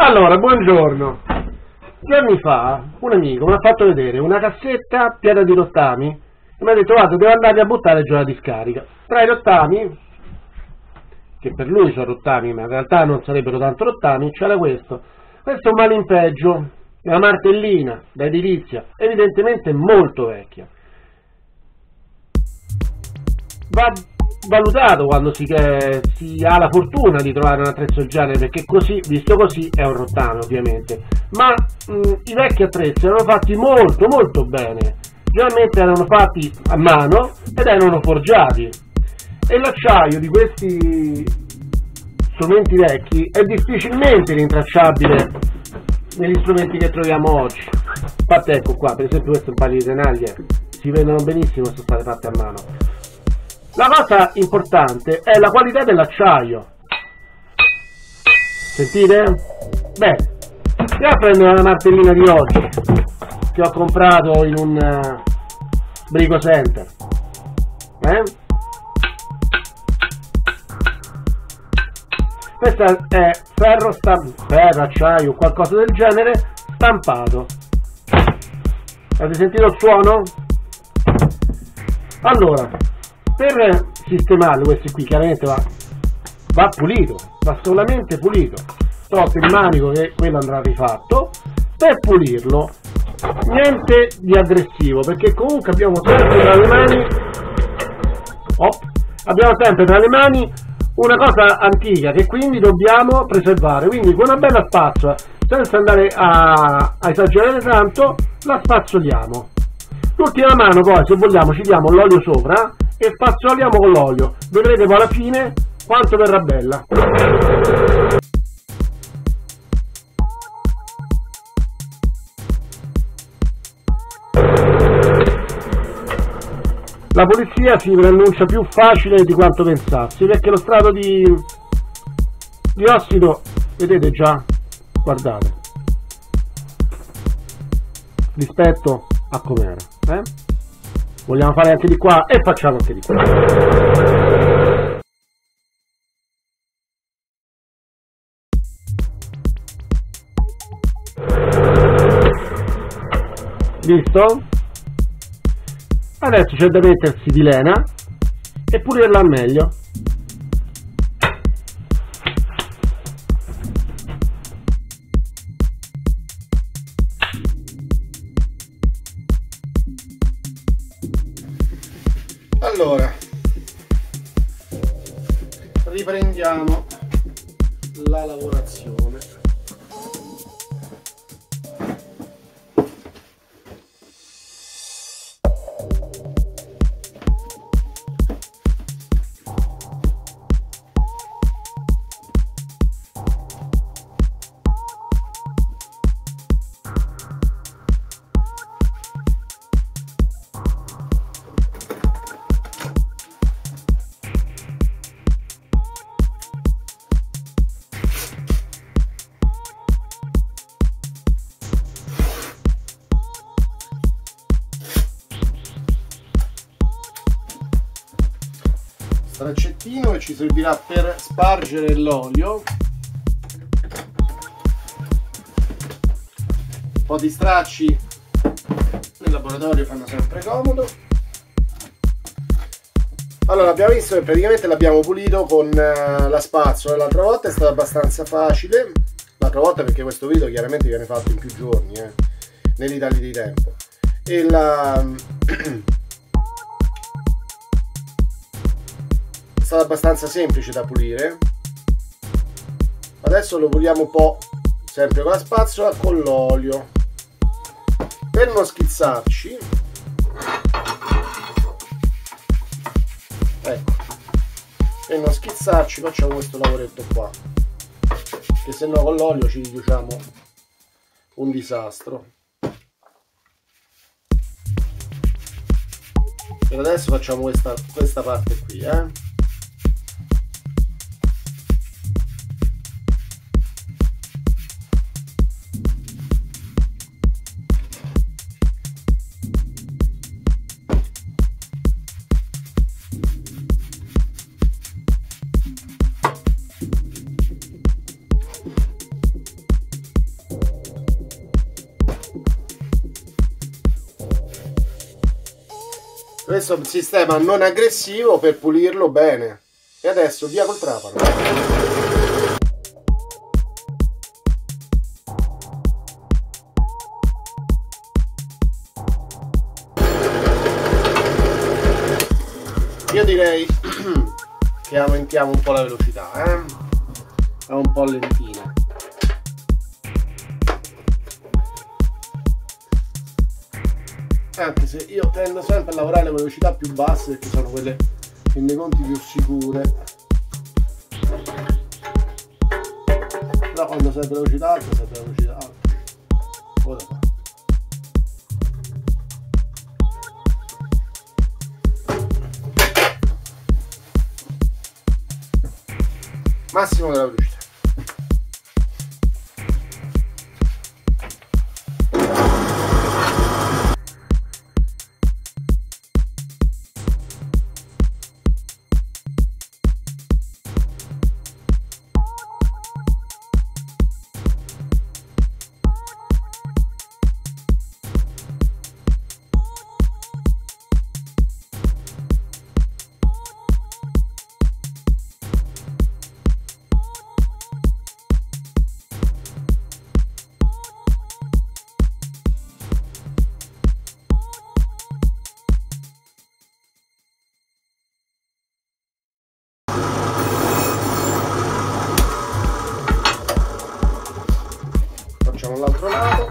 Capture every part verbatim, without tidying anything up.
Allora, buongiorno. Giorni fa un amico mi ha fatto vedere una cassetta piena di rottami e mi ha detto: guarda, devo andare a buttare giù la discarica. Tra i rottami, che per lui sono rottami ma in realtà non sarebbero tanto rottami, c'era questo. Questo è un malimpeggio, una martellina da edilizia, evidentemente molto vecchia. Va valutato quando si, che, si ha la fortuna di trovare un attrezzo del genere, perché così, visto così, è un rottame ovviamente, ma mh, i vecchi attrezzi erano fatti molto molto bene, generalmente erano fatti a mano ed erano forgiati, e l'acciaio di questi strumenti vecchi è difficilmente rintracciabile negli strumenti che troviamo oggi. Infatti ecco qua, per esempio questo è un paio di tenaglie, si vedono benissimo, sono state fatte a mano. La cosa importante è la qualità dell'acciaio. Sentite? Bene, andiamo a prendere una martellina di oggi che ho comprato in un uh, Brico Center. Eh? Questa è ferro, ferro, acciaio, qualcosa del genere, stampato. Avete sentito il suono? Allora, per sistemare questi qui chiaramente va, va pulito, va solamente pulito. Tolto il manico, che quello andrà rifatto. Per pulirlo niente di aggressivo, perché comunque abbiamo sempre tra le mani oh, abbiamo sempre tra le mani una cosa antica che quindi dobbiamo preservare, quindi con una bella spazzola, senza andare a, a esagerare tanto, la spazzoliamo. L'ultima mano poi, se vogliamo, ci diamo l'olio sopra e spazzoliamo con l'olio, vedrete poi alla fine quanto verrà bella. La pulizia si preannuncia più facile di quanto pensassi, perché lo strato di, di ossido, vedete già, guardate, rispetto a com'era, eh? Vogliamo fare anche di qua e facciamo anche di qua. Visto? Adesso c'è da mettersi di lena e pulirla al meglio. Allora, riprendiamo la lavorazione. Straccettino che ci servirà per spargere l'olio, un po' di stracci nel laboratorio fanno sempre comodo. Allora, abbiamo visto che praticamente l'abbiamo pulito con la spazzola. L'altra volta è stato abbastanza facile, l'altra volta perché questo video chiaramente viene fatto in più giorni, eh, nei ritagli di tempo, e la è stato abbastanza semplice da pulire. Adesso lo puliamo un po', sempre con la spazzola, con l'olio, per non schizzarci. Ecco, per non schizzarci facciamo questo lavoretto qua, che se no con l'olio ci riduciamo un disastro. Per adesso facciamo questa, questa parte qui, eh. Questo è un sistema non aggressivo per pulirlo bene. E adesso via col trapano. Io direi che aumentiamo un po' la velocità, eh? È un po' lentina. Anche se io tendo sempre a lavorare alle velocità più basse perché sono quelle in dei conti più sicure. Però quando serve velocità alta, serve velocità alta. Ora qua. Massimo della velocità. Facciamo l'altro lato.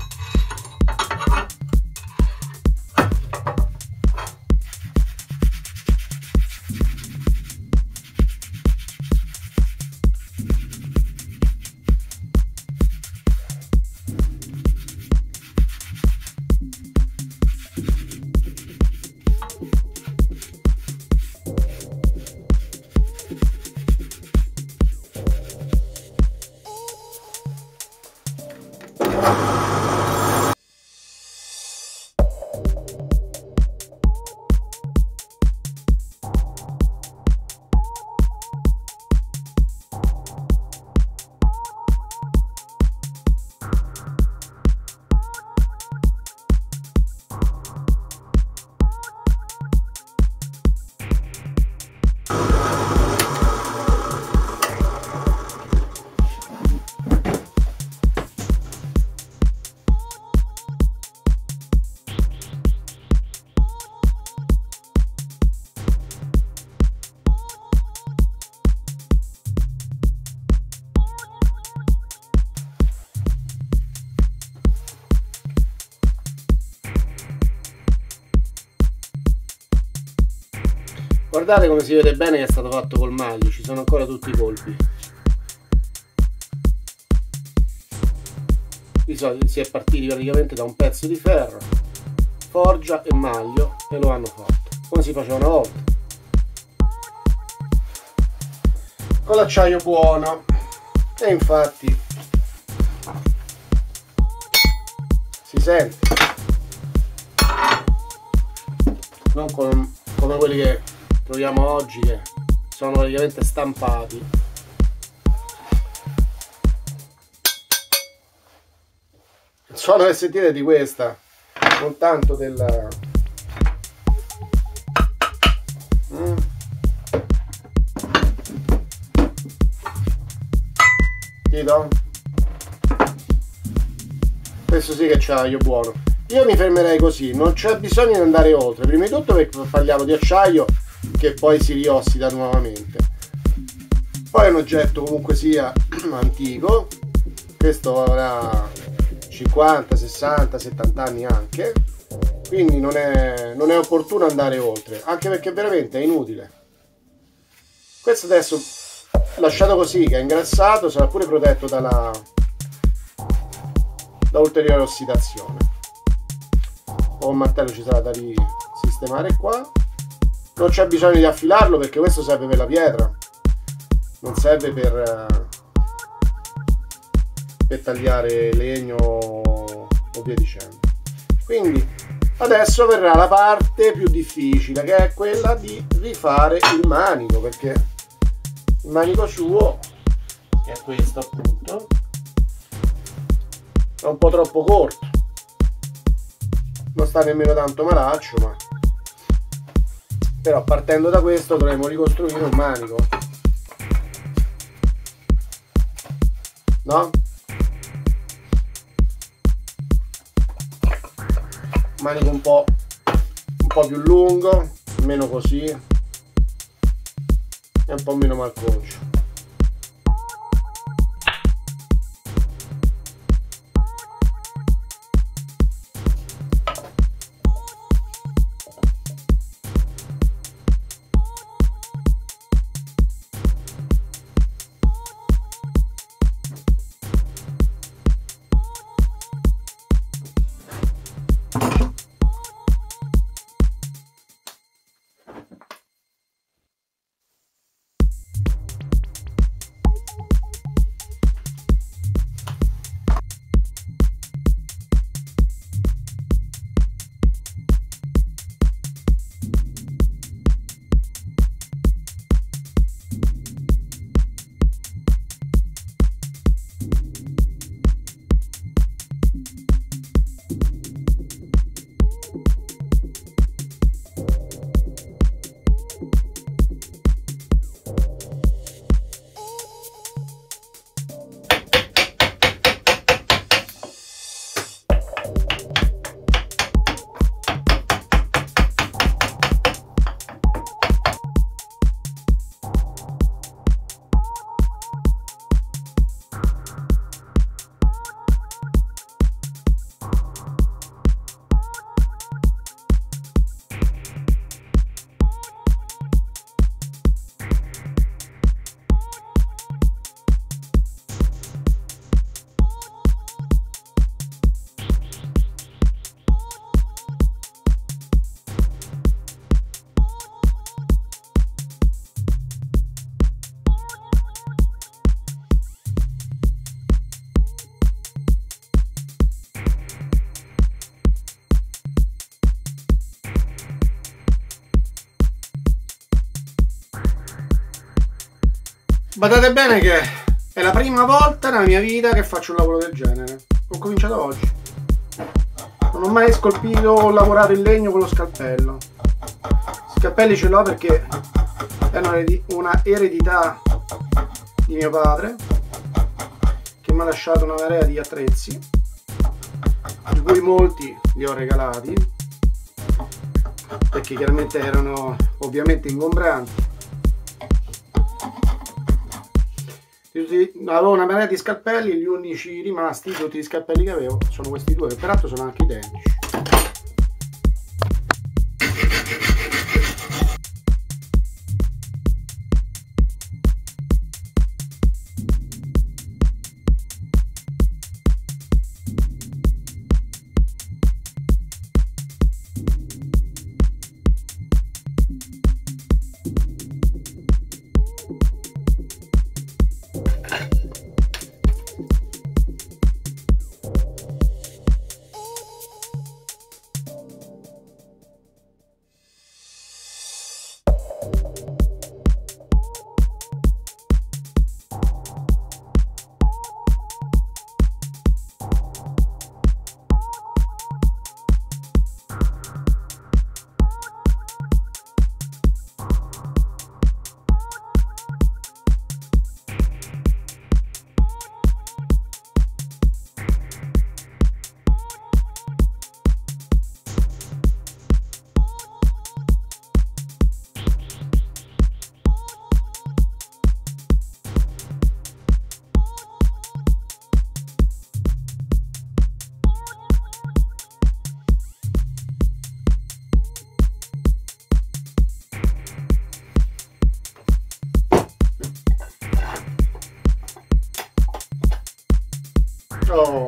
Guardate come si vede bene che è stato fatto col maglio, ci sono ancora tutti i colpi. Di solito si è partiti praticamente da un pezzo di ferro, forgia e maglio e lo hanno fatto, come si faceva una volta. Con l'acciaio buono. E infatti si sente. Non con, come quelli che troviamo oggi che sono praticamente stampati. Il suono che sentite di questa, non tanto del mm. Dito? Questo sì che c'ha buono. Io mi fermerei così, non c'è bisogno di andare oltre. Prima di tutto perché parliamo di acciaio che poi si riossida nuovamente. Poi è un oggetto comunque sia antico, questo avrà cinquanta, sessanta, settanta anni anche, quindi non è, non è opportuno andare oltre, anche perché veramente è inutile. Questo adesso lasciato così che è ingrassato sarà pure protetto dalla da ulteriore ossidazione. Con un martello ci sarà da risistemare qua. Non c'è bisogno di affilarlo perché questo serve per la pietra, non serve per, per tagliare legno o via dicendo. Quindi adesso verrà la parte più difficile, che è quella di rifare il manico, perché il manico suo, che è questo appunto, è un po' troppo corto, non sta nemmeno tanto malaccio, ma Però partendo da questo dovremmo ricostruire un manico, no? Manico un po', un po' più lungo, meno così e un po' meno malconcio. Badate bene che è la prima volta nella mia vita che faccio un lavoro del genere. Ho cominciato oggi. Non ho mai scolpito o lavorato in legno con lo scalpello. Scalpelli ce l'ho perché è una eredità di mio padre, che mi ha lasciato una marea di attrezzi, di cui molti li ho regalati perché chiaramente erano ovviamente ingombranti. Avevo una marea di scalpelli, gli unici rimasti, tutti gli scalpelli che avevo sono questi due, che peraltro sono anche identici. Oh.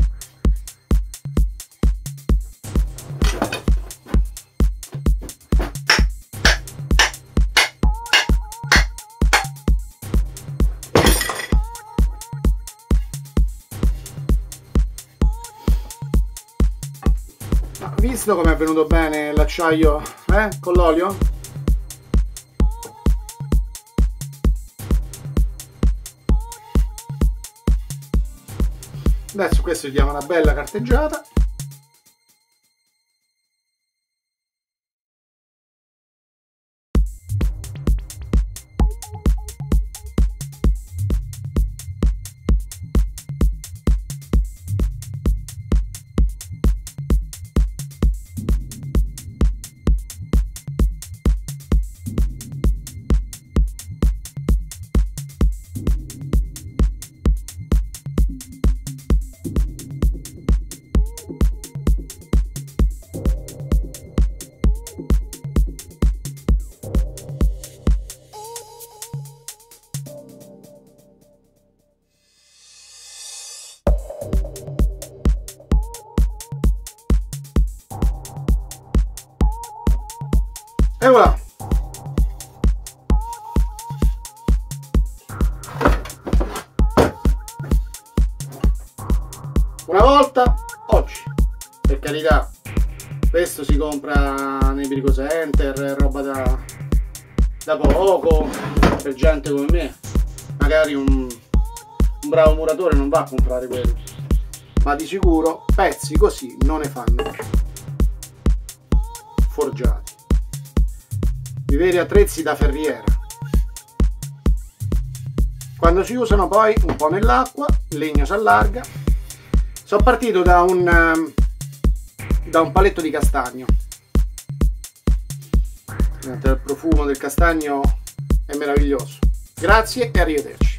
Visto come è venuto bene l'acciaio, eh, con l'olio? Adesso questo gli diamo una bella carteggiata. E voilà. Una volta, oggi, per carità, questo si compra nei Brico Center, roba da, da poco, per gente come me. Magari un, un bravo muratore non va a comprare quello, ma di sicuro pezzi così non ne fanno. Forgiati, i veri attrezzi da ferriera. Quando si usano poi un po' nell'acqua, il legno si allarga. Sono partito da un, da un paletto di castagno. Il profumo del castagno è meraviglioso. Grazie e arrivederci.